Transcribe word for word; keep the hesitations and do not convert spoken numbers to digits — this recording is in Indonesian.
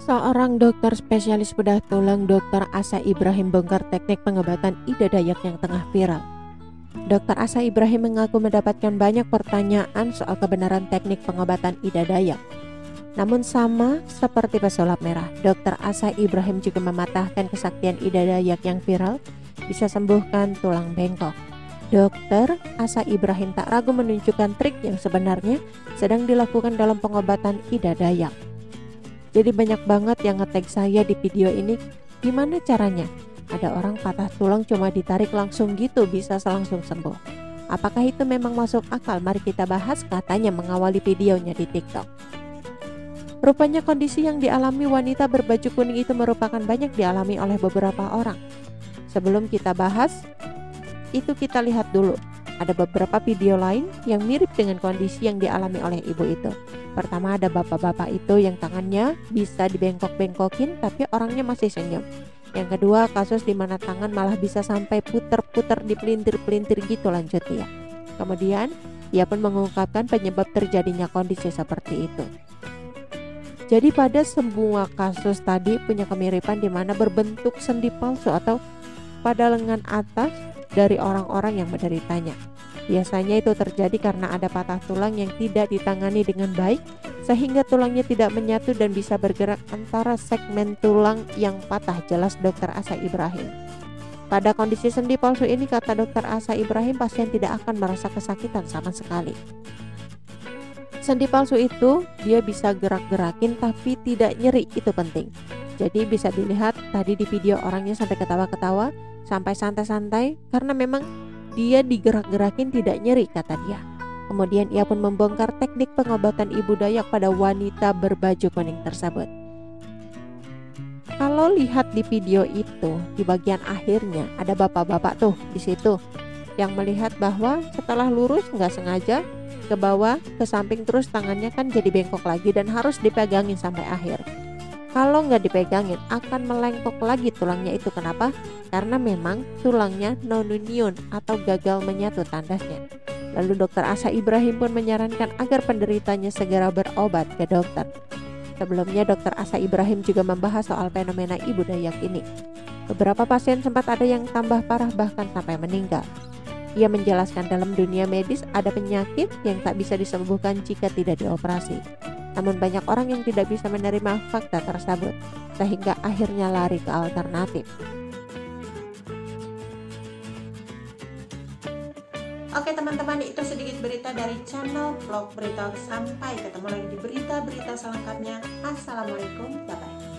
Seorang dokter spesialis bedah tulang, dokter Asa Ibrahim, bongkar teknik pengobatan Ida Dayak yang tengah viral. dokter Asa Ibrahim mengaku mendapatkan banyak pertanyaan soal kebenaran teknik pengobatan Ida Dayak. Namun sama seperti pesulap merah, dokter Asa Ibrahim juga mematahkan kesaktian Ida Dayak yang viral bisa sembuhkan tulang bengkok. dokter Asa Ibrahim tak ragu menunjukkan trik yang sebenarnya sedang dilakukan dalam pengobatan Ida Dayak. Jadi banyak banget yang nge-tag saya di video ini, gimana caranya? Ada orang patah tulang cuma ditarik langsung gitu bisa langsung sembuh. Apakah itu memang masuk akal? Mari kita bahas, katanya mengawali videonya di TikTok. Rupanya kondisi yang dialami wanita berbaju kuning itu merupakan banyak dialami oleh beberapa orang. Sebelum kita bahas, itu kita lihat dulu. Ada beberapa video lain yang mirip dengan kondisi yang dialami oleh ibu itu. Pertama, ada bapak-bapak itu yang tangannya bisa dibengkok-bengkokin tapi orangnya masih senyum. Yang kedua, kasus di mana tangan malah bisa sampai puter-puter di pelintir-pelintir gitu lanjutnya. Kemudian, ia pun mengungkapkan penyebab terjadinya kondisi seperti itu. Jadi pada semua kasus tadi punya kemiripan di mana berbentuk sendi palsu atau pada lengan atas dari orang-orang yang menderitanya. Biasanya itu terjadi karena ada patah tulang yang tidak ditangani dengan baik sehingga tulangnya tidak menyatu dan bisa bergerak antara segmen tulang yang patah, jelas dokter Asa Ibrahim. Pada kondisi sendi palsu ini, kata dokter Asa Ibrahim, pasien tidak akan merasa kesakitan sama sekali. Sendi palsu itu dia bisa gerak-gerakin tapi tidak nyeri, itu penting. Jadi bisa dilihat tadi di video orangnya sampai ketawa-ketawa, sampai santai-santai karena memang dia digerak-gerakin tidak nyeri, kata dia. Kemudian ia pun membongkar teknik pengobatan Ibu Dayak pada wanita berbaju kuning tersebut. Kalau lihat di video itu, di bagian akhirnya ada bapak-bapak tuh di situ yang melihat bahwa setelah lurus nggak sengaja ke bawah, ke samping, terus tangannya kan jadi bengkok lagi dan harus dipegangin sampai akhir. Kalau nggak dipegangin akan melengkok lagi tulangnya itu. Kenapa? Karena memang tulangnya non-union atau gagal menyatu tandasnya. Lalu dokter Asa Ibrahim pun menyarankan agar penderitanya segera berobat ke dokter. Sebelumnya dokter Asa Ibrahim juga membahas soal fenomena Ibu Dayak ini. Beberapa pasien sempat ada yang tambah parah bahkan sampai meninggal. Ia menjelaskan dalam dunia medis ada penyakit yang tak bisa disembuhkan jika tidak dioperasi. Namun banyak orang yang tidak bisa menerima fakta tersebut sehingga akhirnya lari ke alternatif. Oke teman-teman, itu sedikit berita dari channel Vlog Berita. Sampai ketemu lagi di berita-berita selengkapnya. Assalamualaikum, bye-bye.